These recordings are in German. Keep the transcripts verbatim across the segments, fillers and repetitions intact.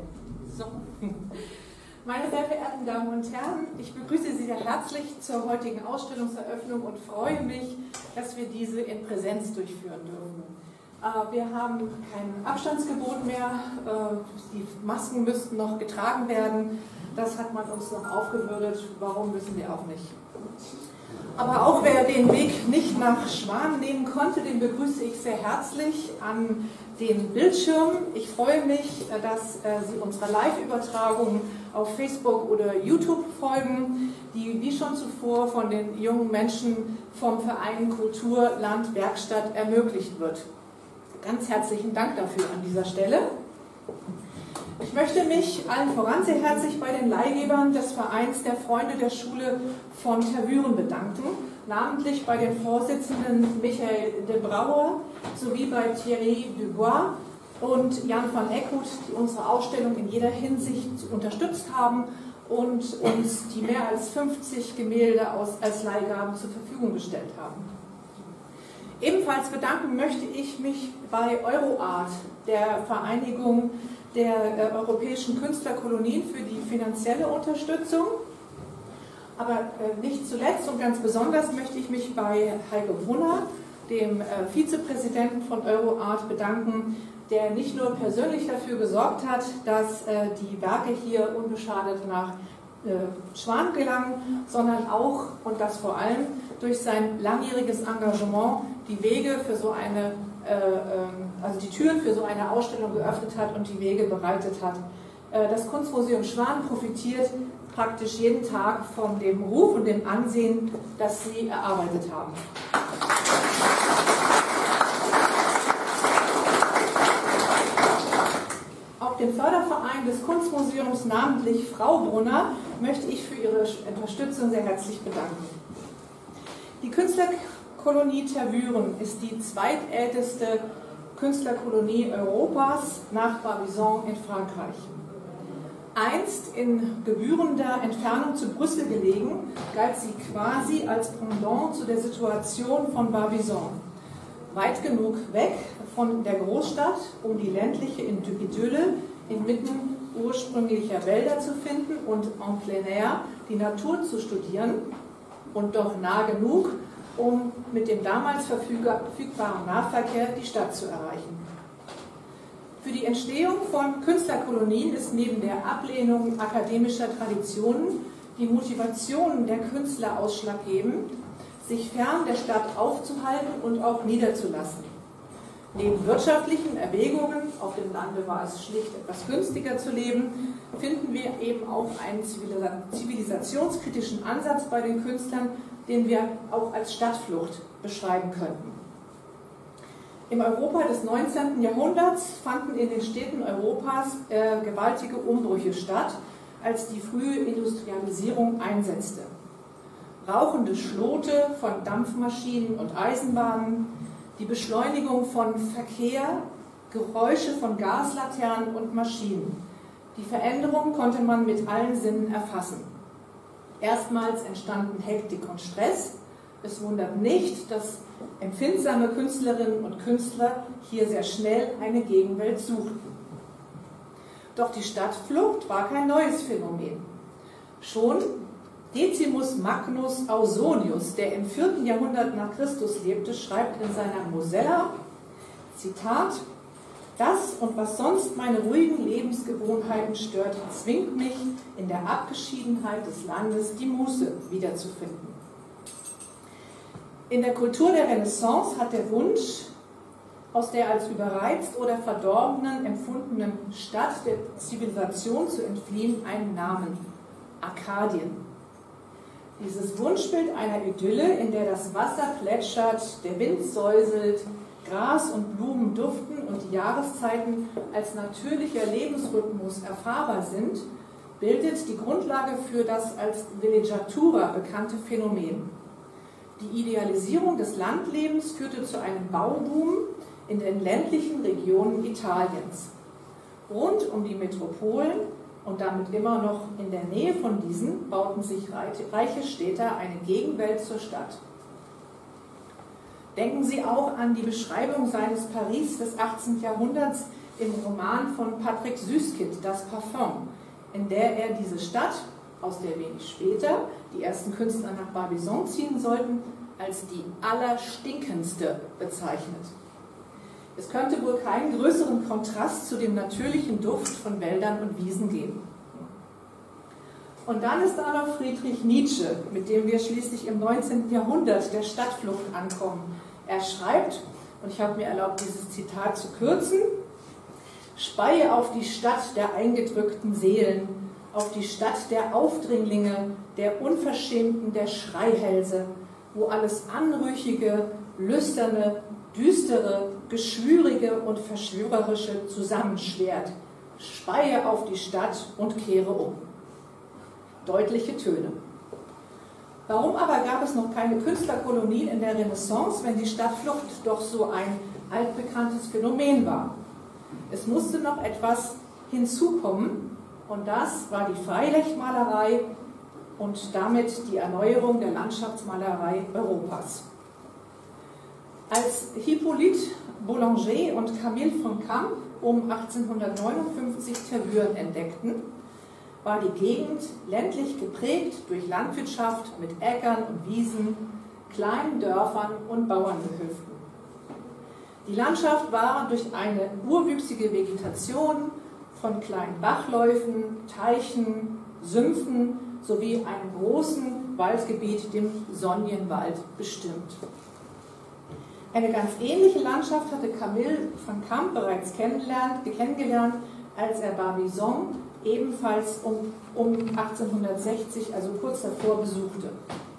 So. Meine sehr verehrten Damen und Herren, ich begrüße Sie sehr herzlich zur heutigen Ausstellungseröffnung und freue mich, dass wir diese in Präsenz durchführen dürfen. Wir haben kein Abstandsgebot mehr, die Masken müssten noch getragen werden, das hat man uns noch aufgebürdet, warum wissen wir auch nicht. Aber auch wer den Weg nicht nach Schwan nehmen konnte, den begrüße ich sehr herzlich an den Bildschirm. Ich freue mich, dass Sie unserer Live-Übertragung auf Facebook oder YouTube folgen, die wie schon zuvor von den jungen Menschen vom Verein Kultur Land Werkstatt ermöglicht wird. Ganz herzlichen Dank dafür an dieser Stelle. Ich möchte mich allen voran sehr herzlich bei den Leihgebern des Vereins der Freunde der Schule von Tervuren bedanken, namentlich bei den Vorsitzenden Michael de Brouwer sowie bei Thierry Dubois und Jan van Eckhout, die unsere Ausstellung in jeder Hinsicht unterstützt haben und uns die mehr als fünfzig Gemälde aus, als Leihgaben zur Verfügung gestellt haben. Ebenfalls bedanken möchte ich mich bei Euroart, der Vereinigung der äh, europäischen Künstlerkolonien, für die finanzielle Unterstützung. Aber äh, nicht zuletzt und ganz besonders möchte ich mich bei Heiko Brunner, dem äh, Vizepräsidenten von Euroart, bedanken, der nicht nur persönlich dafür gesorgt hat, dass äh, die Werke hier unbeschadet nach äh, Schwan gelangen, sondern auch, und das vor allem, durch sein langjähriges Engagement die Wege für so eine, äh, also die Türen für so eine Ausstellung geöffnet hat und die Wege bereitet hat. Äh, das Kunstmuseum Schwan profitiert praktisch jeden Tag von dem Ruf und dem Ansehen, das Sie erarbeitet haben. Auch den Förderverein des Kunstmuseums, namentlich Frau Brunner, möchte ich für Ihre Unterstützung sehr herzlich bedanken. Die Künstlerkolonie Tervuren ist die zweitälteste Künstlerkolonie Europas nach Barbizon in Frankreich. Einst in gebührender Entfernung zu Brüssel gelegen, galt sie quasi als Pendant zu der Situation von Barbizon. Weit genug weg von der Großstadt, um die ländliche Idylle inmitten ursprünglicher Wälder zu finden und en plein air die Natur zu studieren, und doch nah genug, um mit dem damals verfügbaren Nahverkehr die Stadt zu erreichen. Für die Entstehung von Künstlerkolonien ist neben der Ablehnung akademischer Traditionen die Motivation der Künstler ausschlaggebend, sich fern der Stadt aufzuhalten und auch niederzulassen. Neben wirtschaftlichen Erwägungen, auf dem Lande war es schlicht etwas günstiger zu leben, finden wir eben auch einen zivilisationskritischen Ansatz bei den Künstlern, den wir auch als Stadtflucht beschreiben könnten. Im Europa des neunzehnten Jahrhunderts fanden in den Städten Europas äh, gewaltige Umbrüche statt, als die frühe Industrialisierung einsetzte. Rauchende Schlote von Dampfmaschinen und Eisenbahnen, die Beschleunigung von Verkehr, Geräusche von Gaslaternen und Maschinen. Die Veränderung konnte man mit allen Sinnen erfassen. Erstmals entstanden Hektik und Stress. Es wundert nicht, dass empfindsame Künstlerinnen und Künstler hier sehr schnell eine Gegenwelt suchten. Doch die Stadtflucht war kein neues Phänomen. Schon Decimus Magnus Ausonius, der im vierten Jahrhundert nach Christus lebte, schreibt in seiner Mosella, Zitat, das und was sonst meine ruhigen Lebensgewohnheiten stört, zwingt mich, in der Abgeschiedenheit des Landes die Muße wiederzufinden. In der Kultur der Renaissance hat der Wunsch, aus der als überreizt oder verdorbenen empfundenen Stadt der Zivilisation zu entfliehen, einen Namen: Arkadien. Dieses Wunschbild einer Idylle, in der das Wasser plätschert, der Wind säuselt, Gras und Blumen duften und die Jahreszeiten als natürlicher Lebensrhythmus erfahrbar sind, bildet die Grundlage für das als Villeggiatura bekannte Phänomen. Die Idealisierung des Landlebens führte zu einem Bauboom in den ländlichen Regionen Italiens. Rund um die Metropolen und damit immer noch in der Nähe von diesen bauten sich reiche Städter eine Gegenwelt zur Stadt. Denken Sie auch an die Beschreibung seines Paris des achtzehnten Jahrhunderts, im Roman von Patrick Süskind, Das Parfum, in der er diese Stadt, aus der wenig später die ersten Künstler nach Barbizon ziehen sollten, als die allerstinkendste bezeichnet. Es könnte wohl keinen größeren Kontrast zu dem natürlichen Duft von Wäldern und Wiesen geben. Und dann ist da noch Friedrich Nietzsche, mit dem wir schließlich im neunzehnten Jahrhundert der Stadtflucht ankommen. Er schreibt, und ich habe mir erlaubt, dieses Zitat zu kürzen: Speie auf die Stadt der eingedrückten Seelen, auf die Stadt der Aufdringlinge, der Unverschämten, der Schreihälse, wo alles Anrüchige, Lüsterne, Düstere, Geschwürige und Verschwörerische zusammenschwert. Speie auf die Stadt und kehre um. Deutliche Töne. Warum aber gab es noch keine Künstlerkolonien in der Renaissance, wenn die Stadtflucht doch so ein altbekanntes Phänomen war? Es musste noch etwas hinzukommen, und das war die Freilichtmalerei und damit die Erneuerung der Landschaftsmalerei Europas. Als Hippolyte Boulanger und Camille von Camp um achtzehnhundertneunundfünfzig Tervuren entdeckten, war die Gegend ländlich geprägt durch Landwirtschaft mit Äckern und Wiesen, kleinen Dörfern und Bauerngehöften. Die Landschaft war durch eine urwüchsige Vegetation von kleinen Bachläufen, Teichen, Sümpfen sowie einem großen Waldgebiet, dem Sonnenwald, bestimmt. Eine ganz ähnliche Landschaft hatte Camille von Camp bereits kennengelernt, als er Barbizon ebenfalls um, um achtzehnhundertsechzig, also kurz davor, besuchte.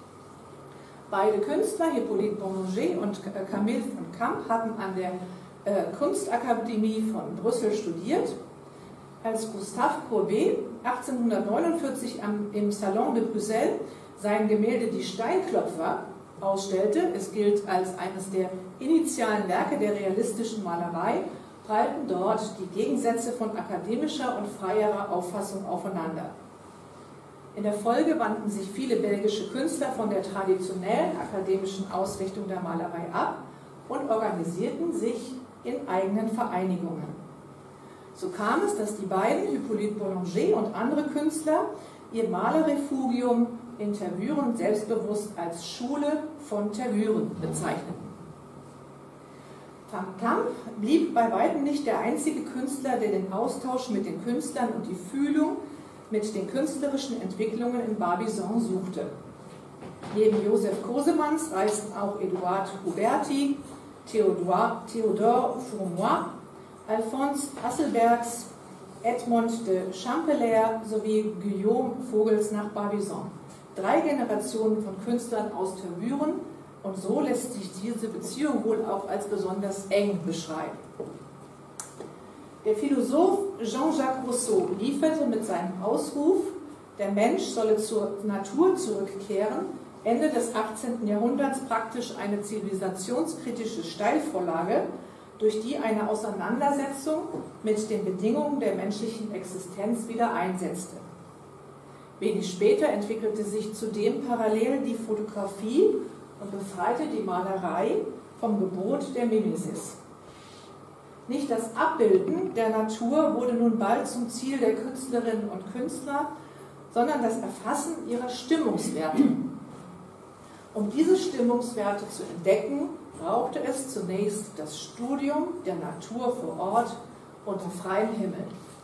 Beide Künstler, Hippolyte Boulanger und Camille von Camp, hatten an der äh, Kunstakademie von Brüssel studiert. Als Gustave Courbet achtzehnhundertneunundvierzig am, im Salon de Bruxelles sein Gemälde Die Steinklopfer ausstellte, es gilt als eines der initialen Werke der realistischen Malerei, prallten dort die Gegensätze von akademischer und freierer Auffassung aufeinander. In der Folge wandten sich viele belgische Künstler von der traditionellen akademischen Ausrichtung der Malerei ab und organisierten sich in eigenen Vereinigungen. So kam es, dass die beiden, Hippolyte Boulanger und andere Künstler, ihr Malerrefugium in Tervuren selbstbewusst als Schule von Tervuren bezeichneten. Van Camp blieb bei weitem nicht der einzige Künstler, der den Austausch mit den Künstlern und die Fühlung mit den künstlerischen Entwicklungen in Barbizon suchte. Neben Joseph Kosemans reisten auch Eduard Huberti, Theodor, Theodore Fourmoy, Alphonse Hasselbergs, Edmond de Champelaire sowie Guillaume Vogels nach Barbizon. Drei Generationen von Künstlern aus Tervuren, und so lässt sich diese Beziehung wohl auch als besonders eng beschreiben. Der Philosoph Jean-Jacques Rousseau lieferte mit seinem Ausruf, der Mensch solle zur Natur zurückkehren, Ende des achtzehnten Jahrhunderts praktisch eine zivilisationskritische Steilvorlage, durch die eine Auseinandersetzung mit den Bedingungen der menschlichen Existenz wieder einsetzte. Wenig später entwickelte sich zudem parallel die Fotografie und befreite die Malerei vom Gebot der Mimesis. Nicht das Abbilden der Natur wurde nun bald zum Ziel der Künstlerinnen und Künstler, sondern das Erfassen ihrer Stimmungswerte. Um diese Stimmungswerte zu entdecken, brauchte es zunächst das Studium der Natur vor Ort unter freiem Himmel.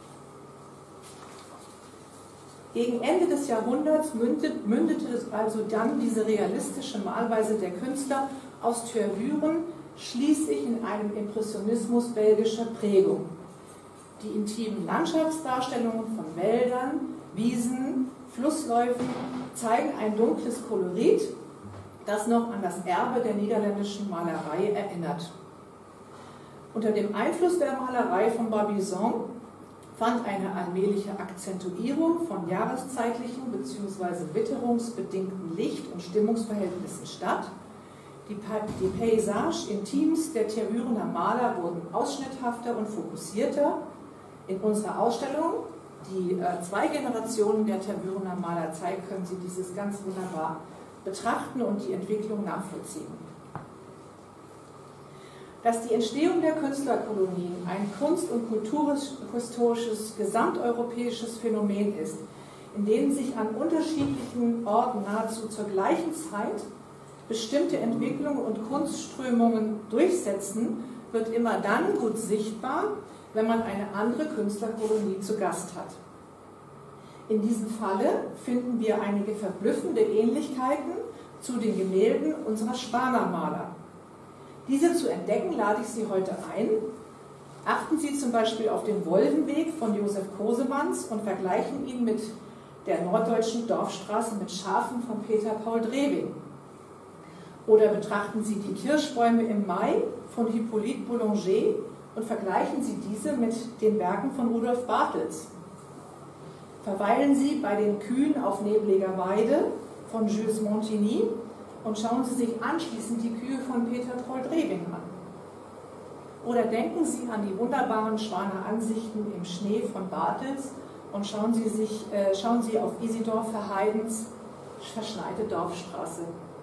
Gegen Ende des Jahrhunderts mündet, mündete also dann diese realistische Malweise der Künstler aus Tervuren schließlich in einem Impressionismus belgischer Prägung. Die intimen Landschaftsdarstellungen von Wäldern, Wiesen, Flussläufen zeigen ein dunkles Kolorit, das noch an das Erbe der niederländischen Malerei erinnert. Unter dem Einfluss der Malerei von Barbizon fand eine allmähliche Akzentuierung von jahreszeitlichen bzw. witterungsbedingten Licht- und Stimmungsverhältnissen statt. Die, pa die Paysage Intimes der Tervurener Maler wurden ausschnitthafter und fokussierter. In unserer Ausstellung, die äh, zwei Generationen der Tervurener Maler zeigt, können Sie dieses ganz wunderbar betrachten und die Entwicklung nachvollziehen. Dass die Entstehung der Künstlerkolonien ein kunst- und kulturhistorisches, gesamteuropäisches Phänomen ist, in denen sich an unterschiedlichen Orten nahezu zur gleichen Zeit bestimmte Entwicklungen und Kunstströmungen durchsetzen, wird immer dann gut sichtbar, wenn man eine andere Künstlerkolonie zu Gast hat. In diesem Falle finden wir einige verblüffende Ähnlichkeiten zu den Gemälden unserer Schwaner Maler. Diese zu entdecken lade ich Sie heute ein. Achten Sie zum Beispiel auf den Wolvenweg von Josef Kosemanns und vergleichen ihn mit der norddeutschen Dorfstraße mit Schafen von Peter Paul Drewing. Oder betrachten Sie die Kirschbäume im Mai von Hippolyte Boulanger und vergleichen Sie diese mit den Werken von Rudolf Bartels. Verweilen Sie bei den Kühen auf nebliger Weide von Jules Montigny und schauen Sie sich anschließend die Kühe von Peter Paul Drewing an. Oder denken Sie an die wunderbaren Schwaner Ansichten im Schnee von Bartels und schauen Sie, sich, äh, schauen Sie auf Isidor Verheidens verschneite Dorfstraße.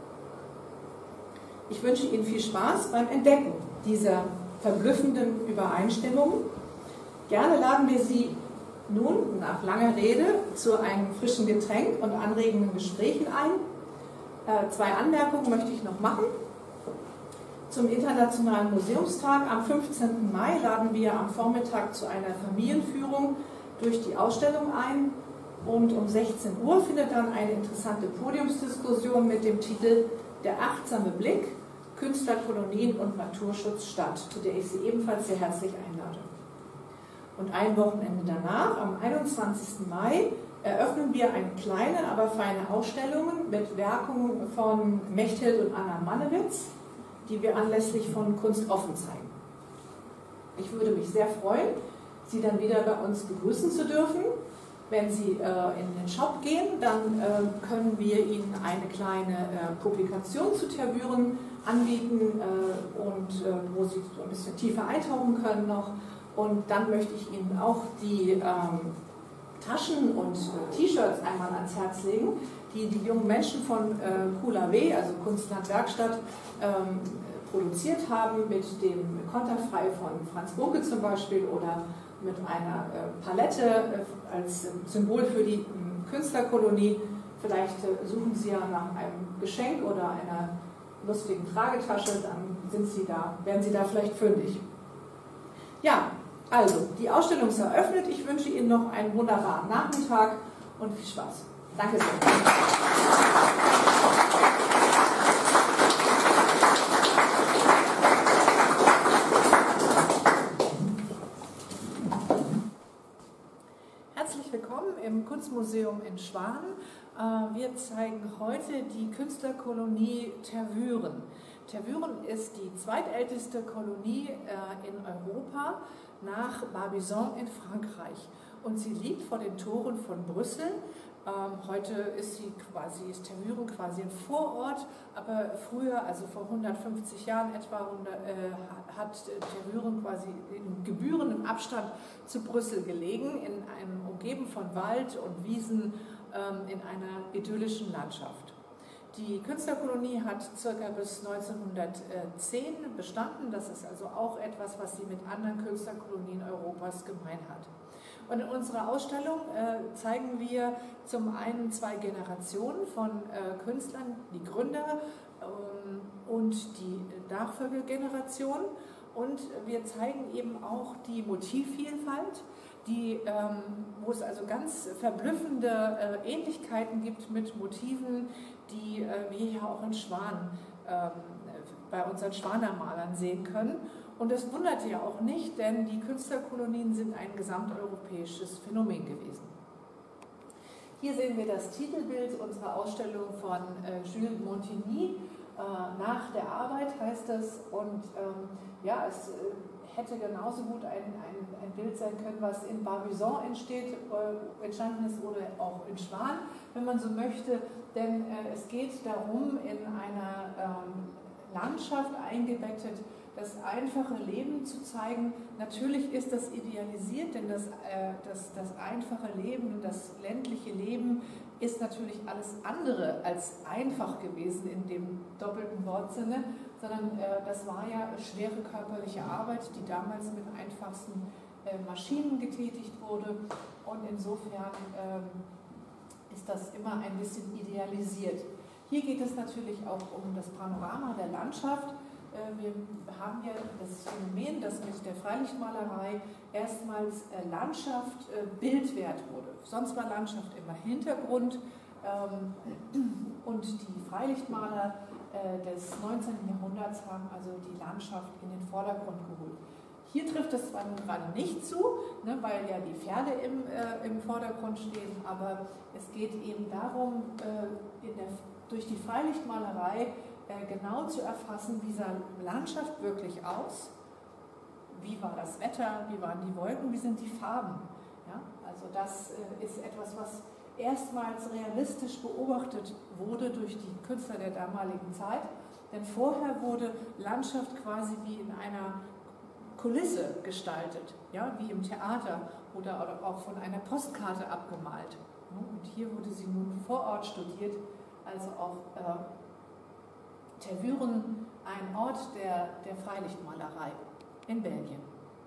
Ich wünsche Ihnen viel Spaß beim Entdecken dieser verblüffenden Übereinstimmungen. Gerne laden wir Sie nun nach langer Rede zu einem frischen Getränk und anregenden Gesprächen ein. Äh, zwei Anmerkungen möchte ich noch machen. Zum Internationalen Museumstag am fünfzehnten Mai laden wir am Vormittag zu einer Familienführung durch die Ausstellung ein. Und um sechzehn Uhr findet dann eine interessante Podiumsdiskussion mit dem Titel Der achtsame Blick, Künstlerkolonien und Naturschutz statt, zu der ich Sie ebenfalls sehr herzlich einlade. Und ein Wochenende danach, am einundzwanzigsten Mai, eröffnen wir eine kleine, aber feine Ausstellung mit Werken von Mechthild und Anna Mannewitz, die wir anlässlich von Kunst offen zeigen. Ich würde mich sehr freuen, Sie dann wieder bei uns begrüßen zu dürfen. Wenn Sie äh, in den Shop gehen, dann äh, können wir Ihnen eine kleine äh, Publikation zu Tervuren anbieten äh, und äh, wo Sie so ein bisschen tiefer eintauchen können noch. Und dann möchte ich Ihnen auch die ähm, Taschen und äh, T-Shirts einmal ans Herz legen, die die jungen Menschen von äh, Q L A W, also Kunstland Werkstatt, ähm, produziert haben, mit dem Konterfrei von Franz Bunke zum Beispiel oder mit einer äh, Palette äh, als äh, Symbol für die äh, Künstlerkolonie. Vielleicht äh, suchen Sie ja nach einem Geschenk oder einer lustigen Tragetasche, dann sind Sie da, werden Sie da vielleicht fündig. Ja, also, die Ausstellung ist eröffnet. Ich wünsche Ihnen noch einen wunderbaren Nachmittag und viel Spaß. Danke sehr. Herzlich willkommen im Kunstmuseum in Schwan. Wir zeigen heute die Künstlerkolonie Tervuren. Tervuren ist die zweitälteste Kolonie in Europa nach Barbizon in Frankreich und sie liegt vor den Toren von Brüssel. Ähm, heute ist sie quasi, ist Tervuren quasi ein Vorort, aber früher, also vor hundertfünfzig Jahren etwa, äh, hat Tervuren quasi in gebührendem Abstand zu Brüssel gelegen, in einem umgeben von Wald und Wiesen, ähm, in einer idyllischen Landschaft. Die Künstlerkolonie hat ca. bis neunzehnhundertzehn bestanden. Das ist also auch etwas, was sie mit anderen Künstlerkolonien Europas gemein hat. Und in unserer Ausstellung äh, zeigen wir zum einen zwei Generationen von äh, Künstlern, die Gründer ähm, und die Nachfolgegeneration. Und wir zeigen eben auch die Motivvielfalt, die, ähm, wo es also ganz verblüffende äh, Ähnlichkeiten gibt mit Motiven, die äh, wir ja auch in Schwan ähm, bei unseren Schwaner Malern sehen können. Und das wundert ja auch nicht, denn die Künstlerkolonien sind ein gesamteuropäisches Phänomen gewesen. Hier sehen wir das Titelbild unserer Ausstellung von äh, Jules Montigny. Äh, nach der Arbeit heißt es. Und ähm, ja, es äh, hätte genauso gut ein, ein, ein Bild sein können, was in Barbizon entsteht, äh, entstanden ist oder auch in Schwan, wenn man so möchte. Denn äh, es geht darum, in einer ähm, Landschaft eingebettet, das einfache Leben zu zeigen. Natürlich ist das idealisiert, denn das, äh, das, das einfache Leben, das ländliche Leben ist natürlich alles andere als einfach gewesen in dem doppelten Wortsinne. sondern äh, das war ja schwere körperliche Arbeit, die damals mit einfachsten äh, Maschinen getätigt wurde. Und insofern ähm, ist das immer ein bisschen idealisiert. Hier geht es natürlich auch um das Panorama der Landschaft. Wir haben ja das Phänomen, dass mit der Freilichtmalerei erstmals Landschaft bildwert wurde. Sonst war Landschaft immer Hintergrund und die Freilichtmaler des neunzehnten Jahrhunderts haben also die Landschaft in den Vordergrund geholt. Hier trifft es zwar nun gerade nicht zu, ne, weil ja die Pferde im, äh, im Vordergrund stehen, aber es geht eben darum, äh, in der, durch die Freilichtmalerei äh, genau zu erfassen, wie sah Landschaft wirklich aus, wie war das Wetter, wie waren die Wolken, wie sind die Farben. Ja? Also das äh, ist etwas, was erstmals realistisch beobachtet wurde durch die Künstler der damaligen Zeit, denn vorher wurde Landschaft quasi wie in einer Kulisse gestaltet, ja, wie im Theater oder auch von einer Postkarte abgemalt. Und hier wurde sie nun vor Ort studiert, also auch äh, Tervuren, ein Ort der, der Freilichtmalerei in Belgien.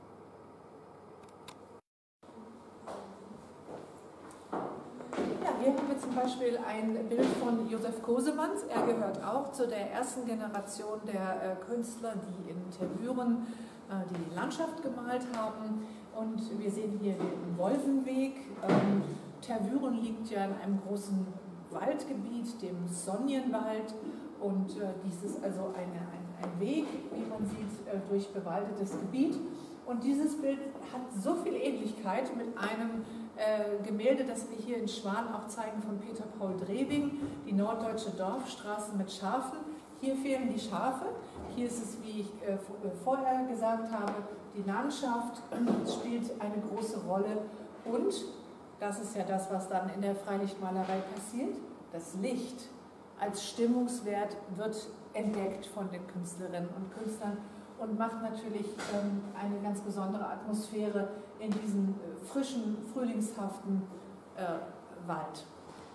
Ja, hier haben wir zum Beispiel ein Bild von Josef Kosemans. Er gehört auch zu der ersten Generation der äh, Künstler, die in Tervuren die Landschaft gemalt haben. Und wir sehen hier den Wolfenweg. Ähm, Tervuren liegt ja in einem großen Waldgebiet, dem Sonnenwald. Und äh, dies ist also eine, ein, ein Weg, wie man sieht, äh, durch bewaldetes Gebiet. Und dieses Bild hat so viel Ähnlichkeit mit einem äh, Gemälde, das wir hier in Schwan auch zeigen, von Peter Paul Drewing, die norddeutsche Dorfstraße mit Schafen. Hier fehlen die Schafe. Hier ist es, wie ich äh, vorher gesagt habe, die Landschaft spielt eine große Rolle. Und, das ist ja das, was dann in der Freilichtmalerei passiert, das Licht als Stimmungswert wird entdeckt von den Künstlerinnen und Künstlern und macht natürlich ähm, eine ganz besondere Atmosphäre in diesem äh, frischen, frühlingshaften äh, Wald.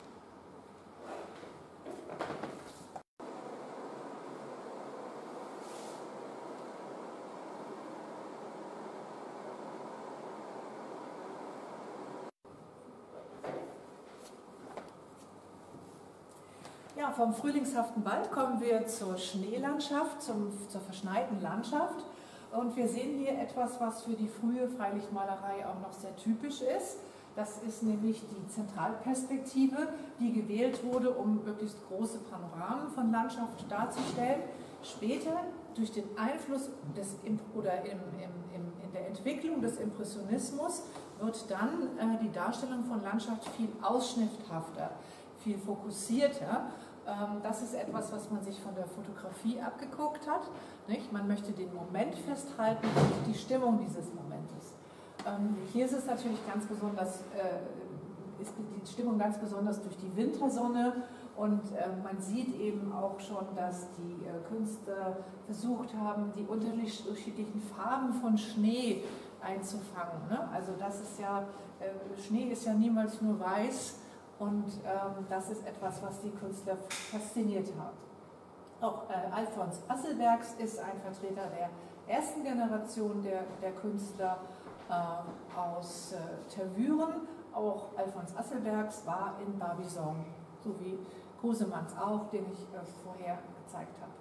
Ja, vom frühlingshaften Wald kommen wir zur Schneelandschaft, zum, zur verschneiten Landschaft. Und wir sehen hier etwas, was für die frühe Freilichtmalerei auch noch sehr typisch ist. Das ist nämlich die Zentralperspektive, die gewählt wurde, um möglichst große Panoramen von Landschaft darzustellen. Später, durch den Einfluss des, oder im, im, im, in der Entwicklung des Impressionismus, wird dann äh, die Darstellung von Landschaft viel ausschnitthafter, viel fokussierter. Das ist etwas, was man sich von der Fotografie abgeguckt hat. Nicht? Man möchte den Moment festhalten und die Stimmung dieses Momentes. Hier ist es natürlich ganz besonders, ist die Stimmung ganz besonders durch die Wintersonne und man sieht eben auch schon, dass die Künstler versucht haben, die unterschiedlichen Farben von Schnee einzufangen. Also das ist ja, Schnee ist ja niemals nur weiß. Und ähm, das ist etwas, was die Künstler fasziniert hat. Auch äh, Alfons Asselbergs ist ein Vertreter der ersten Generation der, der Künstler äh, aus äh, Tervuren. Auch Alfons Asselbergs war in Barbizon, so wie Kosemans auch, den ich äh, vorher gezeigt habe.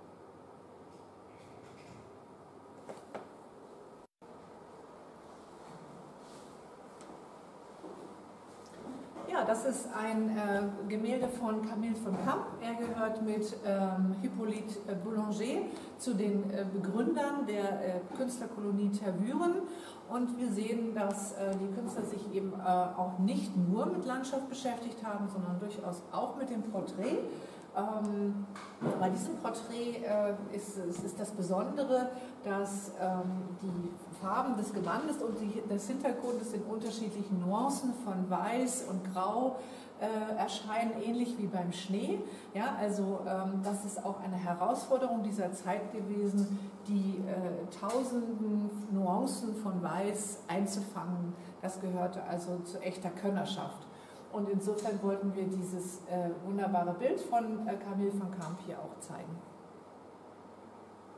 Ja, das ist ein äh, Gemälde von Camille von Camp. Er gehört mit ähm, Hippolyte äh, Boulanger zu den äh, Begründern der äh, Künstlerkolonie Tervuren. Und wir sehen, dass äh, die Künstler sich eben äh, auch nicht nur mit Landschaft beschäftigt haben, sondern durchaus auch mit dem Porträt. Ähm, bei diesem Porträt äh, ist, ist das Besondere, dass ähm, die Farben des Gewandes und die, des Hintergrundes in unterschiedlichen Nuancen von Weiß und Grau äh, erscheinen, ähnlich wie beim Schnee. Ja, also ähm, das ist auch eine Herausforderung dieser Zeit gewesen, die äh, tausenden Nuancen von Weiß einzufangen. Das gehörte also zu echter Könnerschaft. Und insofern wollten wir dieses äh, wunderbare Bild von äh, Camille von Camp hier auch zeigen.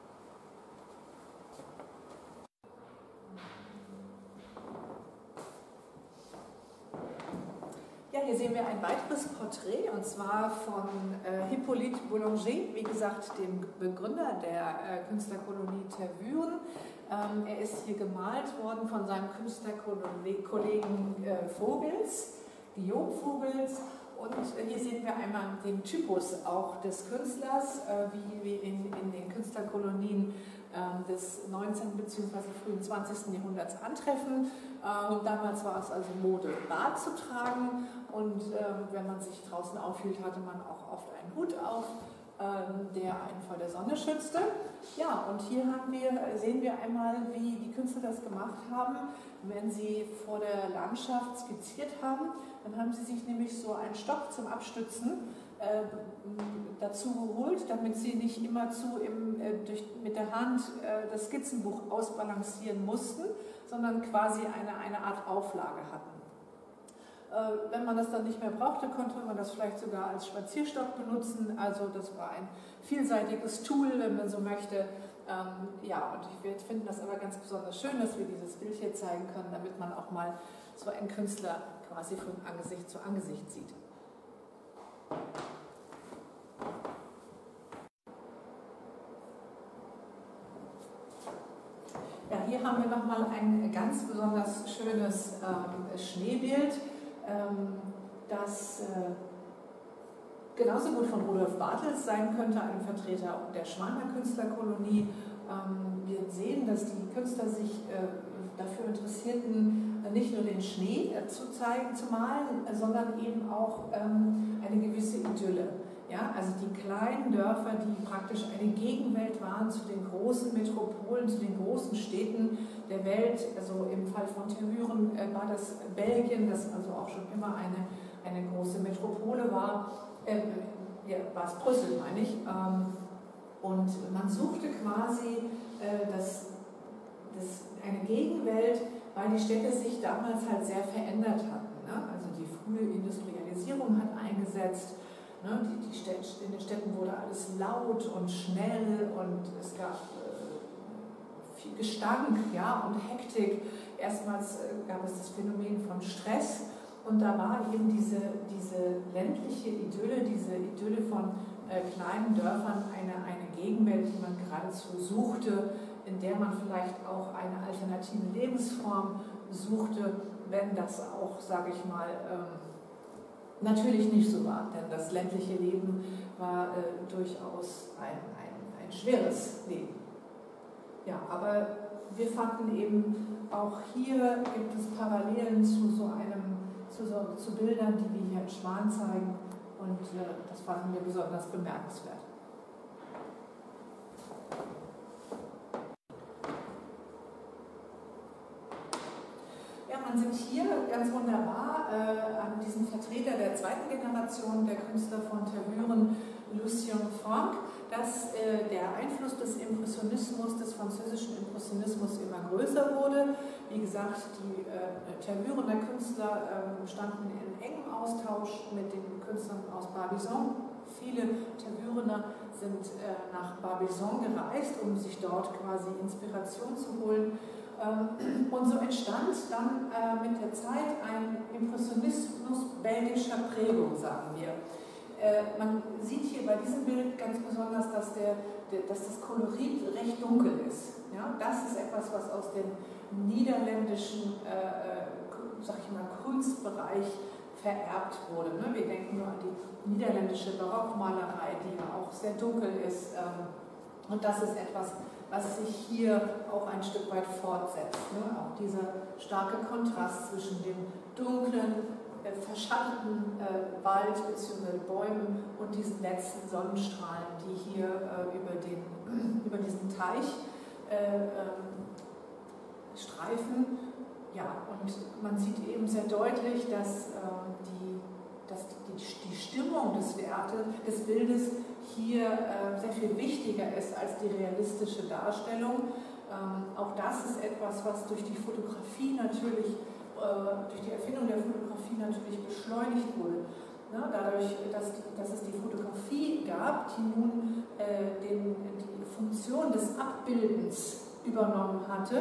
hier sehen wir ein weiteres Porträt, und zwar von äh, Hippolyte Boulanger, wie gesagt, dem Begründer der äh, Künstlerkolonie Tervuren. Ähm, er ist hier gemalt worden von seinem Künstlerkollegen äh, Vogels, Guillaume Vogels. Und hier sehen wir einmal den Typus auch des Künstlers, äh, wie wir ihn in den Künstlerkolonien äh, des neunzehnten bzw. frühen zwanzigsten Jahrhunderts antreffen. Äh, damals war es also Mode, Bart zu tragen, und äh, wenn man sich draußen aufhielt, hatte man auch oft einen Hut auf, äh, der einen vor der Sonne schützte. Ja, und hier haben wir, sehen wir einmal, wie die Künstler das gemacht haben. Wenn sie vor der Landschaft skizziert haben, dann haben sie sich nämlich so einen Stock zum Abstützen äh, dazu geholt, damit sie nicht immerzu im, äh, durch, mit der Hand äh, das Skizzenbuch ausbalancieren mussten, sondern quasi eine, eine Art Auflage hatten. Äh, wenn man das dann nicht mehr brauchte, konnte man das vielleicht sogar als Spazierstock benutzen. Also das war ein vielseitiges Tool, wenn man so möchte. Ähm, ja, und wir finden das aber ganz besonders schön, dass wir dieses Bild hier zeigen können, damit man auch mal so einen Künstler quasi von Angesicht zu Angesicht sieht. Ja, hier haben wir nochmal ein ganz besonders schönes ähm, Schneebild, ähm, das äh, genauso gut von Rudolf Bartels sein könnte, einem Vertreter der Schwaner Künstlerkolonie. Ähm, wir sehen, dass die Künstler sich äh, dafür interessierten, nicht nur den Schnee äh, zu zeigen, zu malen, äh, sondern eben auch ähm, eine gewisse Idylle. Ja, also die kleinen Dörfer, die praktisch eine Gegenwelt waren zu den großen Metropolen, zu den großen Städten der Welt. Also im Fall von Tervuren äh, war das Belgien, das also auch schon immer eine, eine große Metropole war. Äh, ja, war es Brüssel, meine ich. Ähm, und man suchte quasi äh, das, das, eine Gegenwelt, weil die Städte sich damals halt sehr verändert hatten. Ne? Also die frühe Industrialisierung hat eingesetzt. Ne, die, die Städte, in den Städten wurde alles laut und schnell, und es gab äh, viel Gestank, ja, und Hektik. Erstmals äh, gab es das Phänomen von Stress, und da war eben diese, diese ländliche Idylle, diese Idylle von äh, kleinen Dörfern eine, eine Gegenwelt, die man geradezu suchte, in der man vielleicht auch eine alternative Lebensform suchte, wenn das auch, sage ich mal, ähm, natürlich nicht so war, denn das ländliche Leben war äh, durchaus ein, ein, ein schweres Leben. Ja, aber wir fanden eben, auch hier gibt es Parallelen zu so einem, zu, so, zu Bildern, die wir hier in Schwan zeigen, und äh, das fanden wir besonders bemerkenswert. Man sieht hier ganz wunderbar äh, an diesem Vertreter der zweiten Generation der Künstler von Tervuren, Lucien Franck, dass äh, der Einfluss des Impressionismus, des französischen Impressionismus immer größer wurde. Wie gesagt, die äh, Tervurener Künstler äh, standen in engem Austausch mit den Künstlern aus Barbizon. Viele Tervurener sind äh, nach Barbizon gereist, um sich dort quasi Inspiration zu holen. Und so entstand dann äh, mit der Zeit ein Impressionismus belgischer Prägung, sagen wir. Äh, man sieht hier bei diesem Bild ganz besonders, dass, der, der, dass das Kolorit recht dunkel ist. Ja? Das ist etwas, was aus dem niederländischen äh, sag ich mal, Kunstbereich vererbt wurde. Ne? Wir denken nur an die niederländische Barockmalerei, die ja auch sehr dunkel ist. Ähm, und das ist etwas, was sich hier auch ein Stück weit fortsetzt. Ne? Auch dieser starke Kontrast zwischen dem dunklen, äh, verschatteten äh, Wald bzw. Bäumen und diesen letzten Sonnenstrahlen, die hier äh, über, den, über diesen Teich äh, ähm, streifen. Ja, und man sieht eben sehr deutlich, dass, äh, die, dass die, die Stimmung des, Werte, des Bildes hier äh, sehr viel wichtiger ist als die realistische Darstellung. Ähm, auch das ist etwas, was durch die Fotografie natürlich, äh, durch die Erfindung der Fotografie natürlich beschleunigt wurde. Ne? Dadurch, dass, die, dass es die Fotografie gab, die nun äh, den, die Funktion des Abbildens übernommen hatte,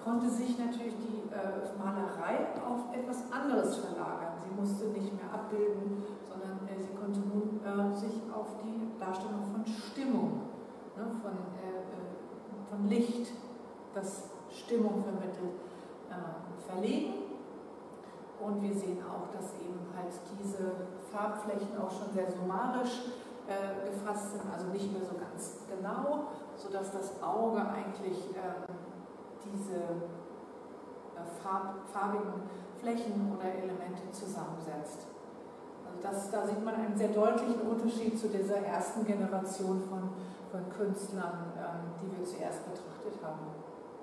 konnte sich natürlich die äh, Malerei auf etwas anderes verlagern. Sie musste nicht mehr abbilden, sondern äh, sie konnte nun äh, sich auf die Darstellung von Stimmung, ne, von, äh, von Licht, das Stimmung vermittelt, äh, verlegen. Und wir sehen auch, dass eben halt diese Farbflächen auch schon sehr summarisch äh, gefasst sind, also nicht mehr so ganz genau, sodass das Auge eigentlich äh, diese äh, farb, farbigen Flächen oder Elemente zusammensetzt. Also das, da sieht man einen sehr deutlichen Unterschied zu dieser ersten Generation von, von Künstlern, äh, die wir zuerst betrachtet haben.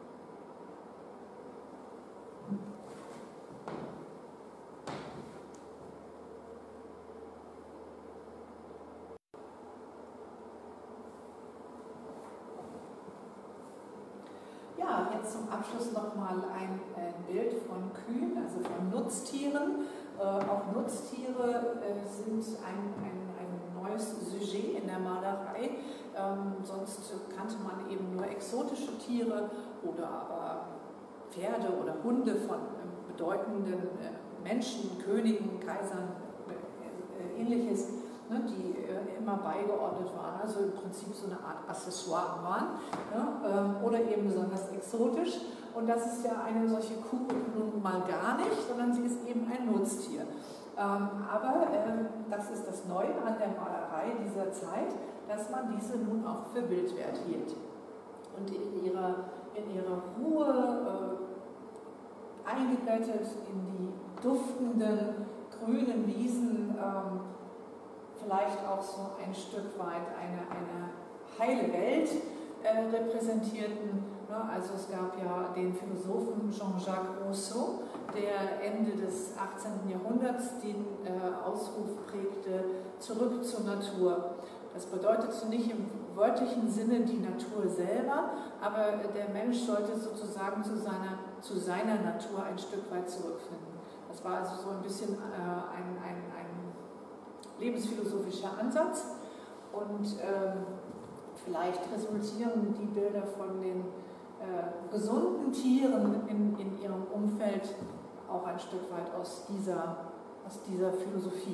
Ja, jetzt zum Abschluss nochmal ein äh, Bild von Kühen, also von Nutztieren. Äh, auch Nutztiere äh, sind ein, ein, ein neues Sujet in der Malerei. Ähm, sonst kannte man eben nur exotische Tiere oder aber Pferde oder Hunde von äh, bedeutenden äh, Menschen, Königen, Kaisern, äh, äh, ähnliches, ne, die äh, immer beigeordnet waren, also im Prinzip so eine Art Accessoire waren, ne, äh, oder eben besonders exotisch. Und das ist ja eine solche Kuh nun mal gar nicht, sondern sie ist eben ein Nutztier. Ähm, aber äh, das ist das Neue an der Malerei dieser Zeit, dass man diese nun auch für Bildwert hielt. Und in ihrer, in ihrer Ruhe äh, eingebettet in die duftenden grünen Wiesen, ähm, vielleicht auch so ein Stück weit eine, eine heile Welt äh, repräsentierten. Ne? Also es gab ja den Philosophen Jean-Jacques Rousseau, der Ende des achtzehnten Jahrhunderts den äh, Ausruf prägte, zurück zur Natur. Das bedeutet so nicht im wörtlichen Sinne die Natur selber, aber der Mensch sollte sozusagen zu seiner, zu seiner Natur ein Stück weit zurückfinden. Das war also so ein bisschen äh, ein, ein, ein lebensphilosophischer Ansatz und ähm, vielleicht resultieren die Bilder von den äh, gesunden Tieren in, in ihrem Umfeld auch ein Stück weit aus dieser, aus dieser Philosophie.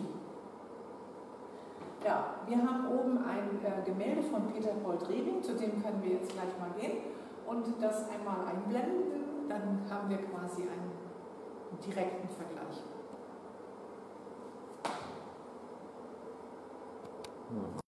Ja, wir haben oben ein äh, Gemälde von Peter Paul Drebing, zu dem können wir jetzt gleich mal gehen und das einmal einblenden, dann haben wir quasi einen direkten Vergleich.